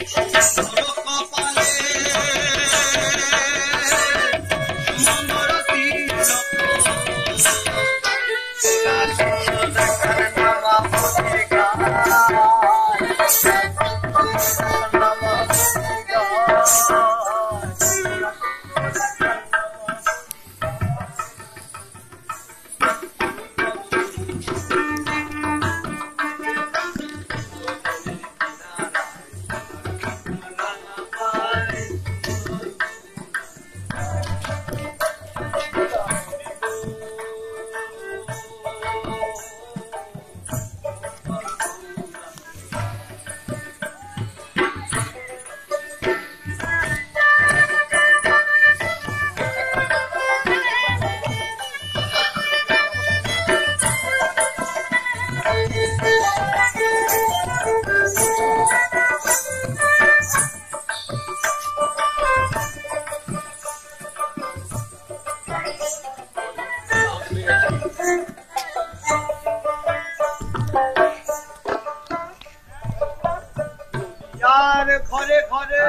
ঘরে ঘরে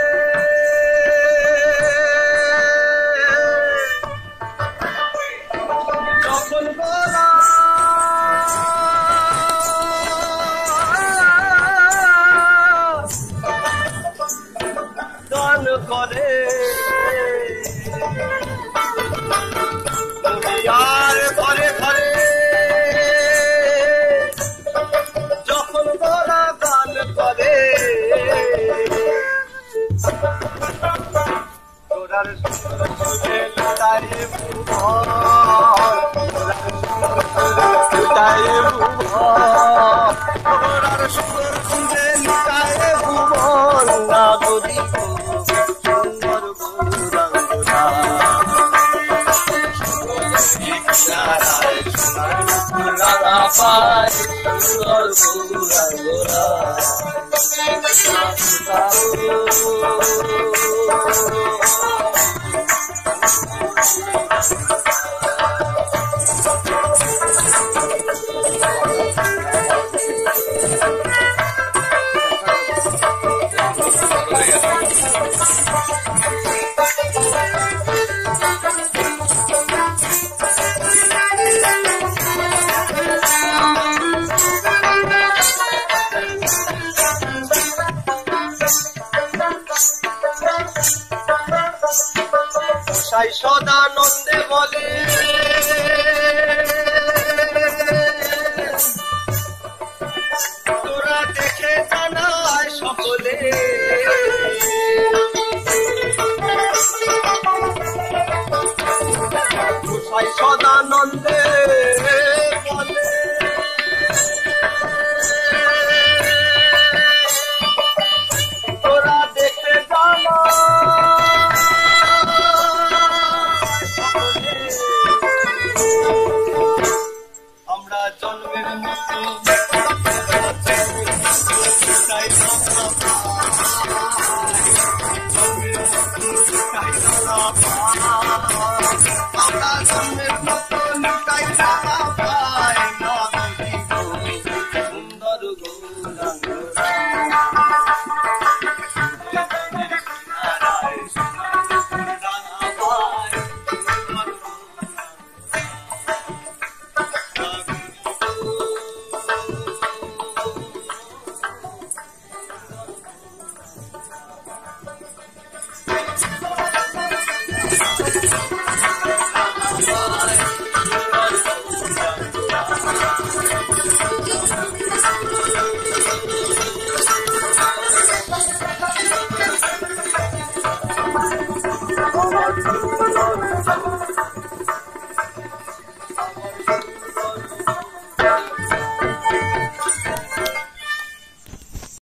যখন বলা গান করে আর ঘরে ঘরে যখন বলা গান করে তোরার সুন্দর সুরে লুটাই তোরার সুন্দর সুরে লুটাই ভুবন না গরি সুন্দর গৌরাঙ্গনা পায় সুন্দর গৌরাঙ্গনা সাই সদানন্দে বলে তোরা দেখে জানায় সকলে সাই সদানন্দে বলে তোরা দেখে জানা আমরা জন্মের মতো